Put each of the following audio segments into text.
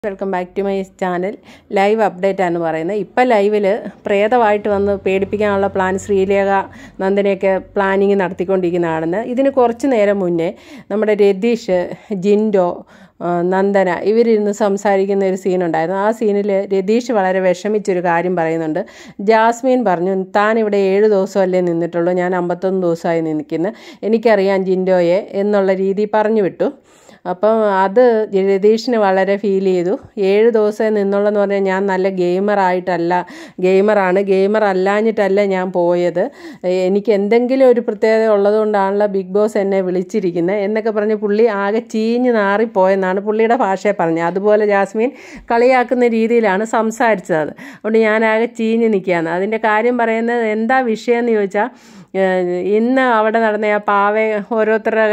Welcome back to my channel. Live update ആണ് പറയുന്നത്. ഇപ്പം ലൈവിൽ പ്രേതമായിട്ട് വന്ന് പേടിപ്പിക്കാനുള്ള പ്ലാൻ ശ്രീലേഖ നന്ദനയൊക്കെ പ്ലാനിങ് നടത്തിക്കൊണ്ടിരിക്കുന്നതാണെന്ന്. ഇതിന് കുറച്ച് നേരം മുന്നേ നമ്മുടെ രതീഷ്, ജിൻഡോ, നന്ദന ഇവരിരുന്ന് സംസാരിക്കുന്ന ഒരു സീനുണ്ടായിരുന്നു. ആ സീനിൽ രതീഷ് വളരെ വിഷമിച്ചൊരു കാര്യം പറയുന്നുണ്ട്. ജാസ്മിൻ പറഞ്ഞു, താൻ ഇവിടെ 7 ദിവസമല്ലേ നിന്നിട്ടുള്ളൂ, ഞാൻ 51 ദിവസമായി നിൽക്കുന്നു, എനിക്കറിയാം ജിൻഡോയെ എന്നുള്ള രീതി പറഞ്ഞു വിട്ടു. അപ്പം അത് രതീഷിന് വളരെ ഫീൽ ചെയ്തു. 7 ദിവസം നിന്നുള്ളെന്ന് പറഞ്ഞാൽ ഞാൻ നല്ല ഗെയിമർ അല്ലാഞ്ഞിട്ടല്ല ഞാൻ പോയത്, എനിക്ക് എന്തെങ്കിലും ഒരു പ്രത്യേകത ഉള്ളതുകൊണ്ടാണല്ലോ ബിഗ് ബോസ് എന്നെ വിളിച്ചിരിക്കുന്നത് എന്നൊക്കെ പറഞ്ഞ് പുള്ളി ആകെ ചീഞ്ഞ് നാറിപ്പോയെന്നാണ് പുള്ളിയുടെ ഭാഷയെ പറഞ്ഞത്. അതുപോലെ ജാസ്മിൻ കളിയാക്കുന്ന രീതിയിലാണ് സംസാരിച്ചത്. അതുകൊണ്ട് ഞാനാകെ ചീഞ്ഞ് നിൽക്കുകയാണ്. അതിൻ്റെ കാര്യം പറയുന്നത് എന്താ വിഷയം എന്ന് ചോദിച്ചാൽ, ഇന്ന് അവിടെ നടന്ന ആ ഓരോരുത്തരുടെ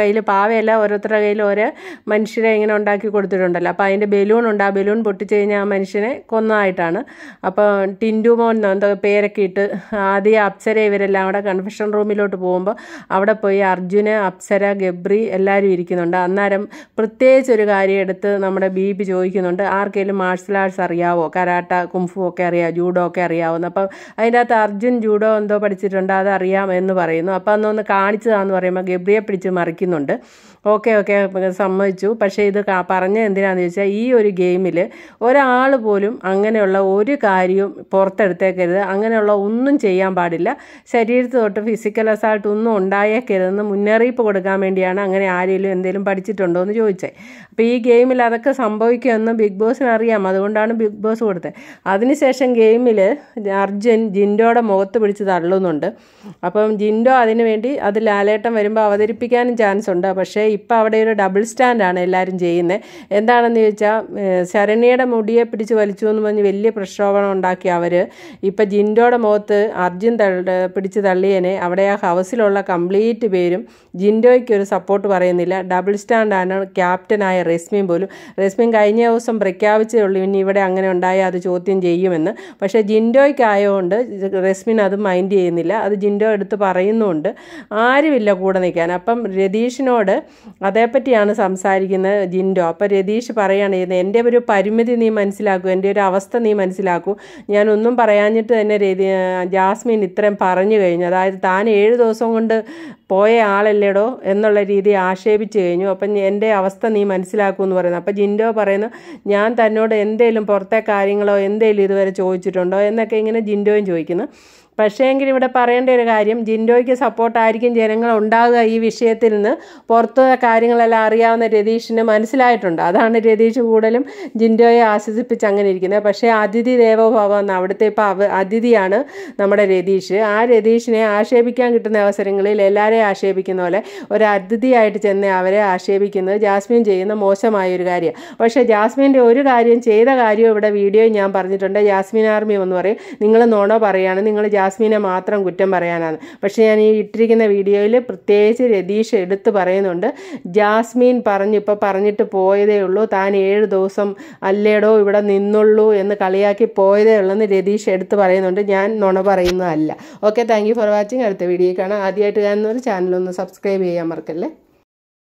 കയ്യിൽ ഓരോ മനുഷ്യരെ ഇങ്ങനെ ഉണ്ടാക്കി കൊടുത്തിട്ടുണ്ടല്ലോ. അപ്പോൾ അതിൻ്റെ ബലൂൺ ഉണ്ട്. ആ ബലൂൺ പൊട്ടിച്ച് കഴിഞ്ഞാൽ ആ മനുഷ്യനെ കൊന്നതായിട്ടാണ്. അപ്പോൾ ടിൻഡു മോൻ എന്തോ പേരൊക്കെ ഇട്ട് ആദ്യം അപ്സര ഇവരെല്ലാം കൂടെ കൺഫെഷൻ റൂമിലോട്ട് പോകുമ്പോൾ അവിടെ പോയി അർജുന്, അപ്സര, ഗബ്രി എല്ലാവരും ഇരിക്കുന്നുണ്ട്. അന്നേരം പ്രത്യേകിച്ച് ഒരു കാര്യം എടുത്ത് നമ്മുടെ ബീബി ചോദിക്കുന്നുണ്ട്, ആർക്കെങ്കിലും മാർഷൽ ആർട്സ് അറിയാവോ, കരാട്ട, കുംഫു ഒക്കെ അറിയാമോ, ജൂഡോ ഒക്കെ അറിയാവുന്ന. അപ്പം അതിൻ്റെ അകത്ത് അർജുൻ ജൂഡോ എന്തോ പഠിച്ചിട്ടുണ്ട്, അത് അറിയാം എന്ന് പറയുന്നു. അപ്പം അന്നൊന്ന് കാണിച്ചതാണെന്ന് പറയുമ്പോൾ ഗബ്രിയെ പിടിച്ച് മറിക്കുന്നുണ്ട്. ഓക്കെ സമ്മതിച്ചു. പക്ഷേ ഇത് പറഞ്ഞത് എന്തിനാണെന്ന് ചോദിച്ചാൽ, ഈ ഒരു ഗെയിമിൽ ഒരാൾ പോലും അങ്ങനെയുള്ള ഒരു കാര്യവും പുറത്തെടുത്തേക്കരുത്, അങ്ങനെയുള്ള ഒന്നും ചെയ്യാൻ പാടില്ല, ശരീരത്ത് തൊട്ട് ഫിസിക്കൽ അസാൾട്ട് ഒന്നും ഉണ്ടായേക്കരുതെന്ന് മുന്നറിയിപ്പ് കൊടുക്കാൻ വേണ്ടിയാണ് അങ്ങനെ ആരെങ്കിലും എന്തെങ്കിലും പഠിച്ചിട്ടുണ്ടോ എന്ന് ചോദിച്ചത്. അപ്പോൾ ഈ ഗെയിമിൽ അതൊക്കെ സംഭവിക്കുമെന്ന് ബിഗ് ബോസിന് അറിയാം, അതുകൊണ്ടാണ് ബിഗ് ബോസ് കൊടുത്തത്. അതിനുശേഷം ഗെയിമിൽ അർജുൻ ജിൻഡോയുടെ മുഖത്ത് പിടിച്ച് തള്ളുന്നുണ്ട്. അപ്പം ജിൻഡോ അതിനു വേണ്ടി അത് ലാലേട്ടൻ വരുമ്പോൾ അവതരിപ്പിക്കാനും ചാൻസ് ഉണ്ട്. പക്ഷേ ഇപ്പം അവിടെ ഒരു ഡബിൾ സ്റ്റാൻഡാണ് എല്ലാവരും ചെയ്യുന്നത്. എന്താണെന്ന് ചോദിച്ചാൽ, ശരണ്യയുടെ മുടിയെ പിടിച്ച് വലിച്ചു എന്ന് പറഞ്ഞ് വലിയ പ്രക്ഷോഭണം ഉണ്ടാക്കി അവർ ഇപ്പം ജിൻഡോയുടെ മുഖത്ത് അർജുൻ പിടിച്ച് തള്ളിയനെ അവിടെ ആ ഹൗസിലുള്ള കംപ്ലീറ്റ് പേരും ജിൻഡോയ്ക്ക് ഒരു സപ്പോർട്ട് പറയുന്നില്ല. ഡബിൾ സ്റ്റാൻഡാണ് ക്യാപ്റ്റനായ റസ്മിൻ പോലും. റസ്മിൻ കഴിഞ്ഞ ദിവസം പ്രഖ്യാപിച്ചേ ഉള്ളൂ ഇനി ഇവിടെ അങ്ങനെ ഉണ്ടായാൽ അത് ചോദ്യം ചെയ്യുമെന്ന്. പക്ഷേ ജിൻഡോയ്ക്കായതുകൊണ്ട് റസ്മിൻ അത് മൈൻഡ് ചെയ്യുന്നില്ല. അത് ജിൻഡോ എടുത്ത് പറയുന്നുമുണ്ട്. ആരുമില്ല കൂടെ നിൽക്കാൻ. അപ്പം രതീഷിനോട് അതേപ്പറ്റിയാണ് സംസാരിക്കുന്നത് ജിൻഡോ. അപ്പോൾ രതീഷ് പറയുകയാണ് ചെയ്യുന്നത്, എൻ്റെ ഒരു പരിമിതി നീ മനസ്സിലാക്കൂ, എൻ്റെ ഒരു അവസ്ഥ നീ മനസ്സിലാക്കൂ, ഞാനൊന്നും പറയാഞ്ഞിട്ട് തന്നെ ജാസ്മിൻ ഇത്രയും പറഞ്ഞു കഴിഞ്ഞു, അതായത് താൻ 7 ദിവസം കൊണ്ട് പോയ ആളല്ലേടോ എന്നുള്ള രീതി ആക്ഷേപിച്ച് കഴിഞ്ഞു, അപ്പം എൻ്റെ അവസ്ഥ നീ മനസ്സിലാക്കൂ എന്ന് പറയുന്നു. അപ്പോൾ ജിൻഡോ പറയുന്നു, ഞാൻ തന്നോട് എന്തേലും പുറത്തെ കാര്യങ്ങളോ എന്തേലും ഇതുവരെ ചോദിച്ചിട്ടുണ്ടോ എന്നൊക്കെ ഇങ്ങനെ ജിൻഡോയും ചോദിക്കുന്നു. പക്ഷേ എങ്കിൽ ഇവിടെ പറയേണ്ട ഒരു കാര്യം, ജിൻഡോയ്ക്ക് സപ്പോർട്ടായിരിക്കും ജനങ്ങൾ ഉണ്ടാകുക ഈ വിഷയത്തിൽ നിന്ന്. പുറത്തുള്ള കാര്യങ്ങളെല്ലാം അറിയാവുന്ന രതീഷിന് മനസ്സിലായിട്ടുണ്ട്. അതാണ് രതീഷ് കൂടുതലും ജിൻഡോയെ ആശ്വസിപ്പിച്ച് അങ്ങനെ ഇരിക്കുന്നത്. പക്ഷേ അതിഥി ദേവോഭവ എന്ന അവിടുത്തെ ഇപ്പോൾ അതിഥിയാണ് നമ്മുടെ രതീഷ്. ആ രതീഷിനെ ആക്ഷേപിക്കാൻ കിട്ടുന്ന അവസരങ്ങളിൽ എല്ലാവരെയും ആക്ഷേപിക്കുന്ന പോലെ ഒരു അതിഥിയായിട്ട് ചെന്ന് അവരെ ആക്ഷേപിക്കുന്നത് ജാസ്മിൻ ചെയ്യുന്ന മോശമായൊരു കാര്യമാണ്. പക്ഷേ ജാസ്മിൻ്റെ ഒരു കാര്യം ചെയ്ത കാര്യവും ഇവിടെ വീഡിയോയിൽ ഞാൻ പറഞ്ഞിട്ടുണ്ട്. ജാസ്മിൻ ആർമി എന്ന് പറയും, നിങ്ങൾ നുണ പറയുകയാണ്, നിങ്ങൾ ജാസ്മിനെ മാത്രം കുറ്റം പറയാനാണ്. പക്ഷേ ഞാൻ ഈ ഇട്ടിരിക്കുന്ന വീഡിയോയിൽ പ്രത്യേകിച്ച് രതീഷ് എടുത്ത് പറയുന്നുണ്ട്, ജാസ്മിൻ പറഞ്ഞിട്ട് പോയതേ ഉള്ളൂ, താൻ 7 ദിവസം അല്ലേടോ ഇവിടെ നിന്നുള്ളൂ എന്ന് കളിയാക്കി പോയതേ ഉള്ളൂ എന്ന് രതീഷ് എടുത്ത് പറയുന്നുണ്ട്. ഞാൻ നുണ പറയുന്നതല്ല. Okay, thank you for watching. അടുത്ത വീഡിയോ കാണാം. ആദ്യമായിട്ട് കാണുന്നവർ ചാനലൊന്ന് സബ്സ്ക്രൈബ് ചെയ്യാൻ മറക്കല്ലേ.